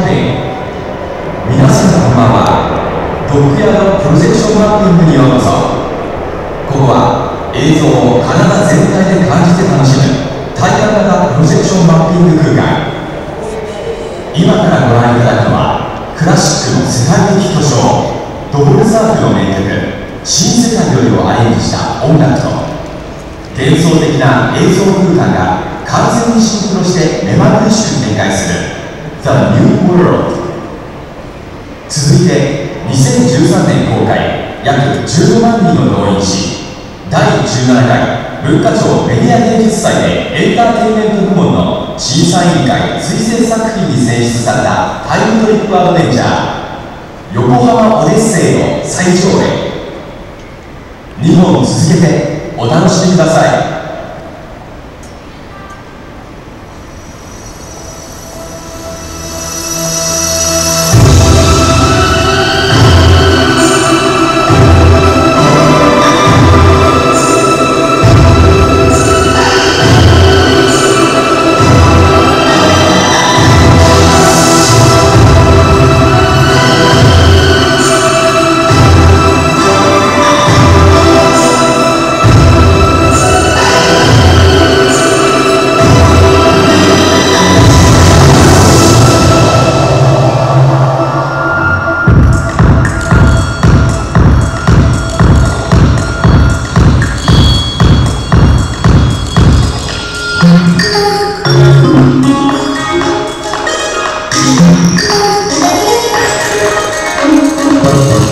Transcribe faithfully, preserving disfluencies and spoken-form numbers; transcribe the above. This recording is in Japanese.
編。皆さんこんばんは。ドッグヤードプロジェクションマッピングにようこそ。ここは映像を体全体で感じて楽しむ体感型プロジェクションマッピング空間。今からご覧いただくのはクラシックの世界的巨匠ドボルザークの名曲「新世界より」をアレンジした音楽と幻想的な映像空間が完全にシンクロして目まぐるしく展開する The New World。 続いてにせんじゅうさんねん公開、約じゅうごまんにんを動員し、だいじゅうななかい文化庁メディア芸術祭でエンターテインメント部門の審査委員会推薦作品に選出されたタイムトリップアドベンチャー「横浜オデッセイ」の再上映。にほん続けてお楽しみください。 Thank you.